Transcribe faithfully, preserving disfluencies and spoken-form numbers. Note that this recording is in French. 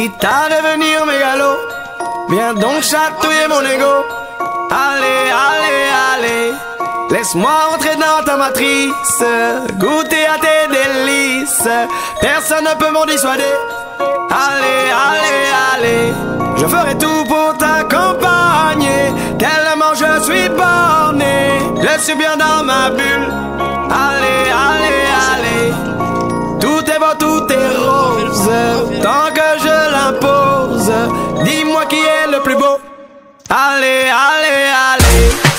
quitte à devenir mégalo. Viens donc chatouiller mon ego. Allez, allez, allez, laisse-moi entrer dans ta matrice, goûter à tes délices. Personne ne peut m'en dissuader. Allez, allez, allez, je ferai tout pour t'accompagner. Tellement je suis borné, je suis bien dans ma bulle. Allez, allez, allez, tout est beau, tout est rose. Tant que je l'impose, dis-moi qui est le plus beau. Allez, allez, allez.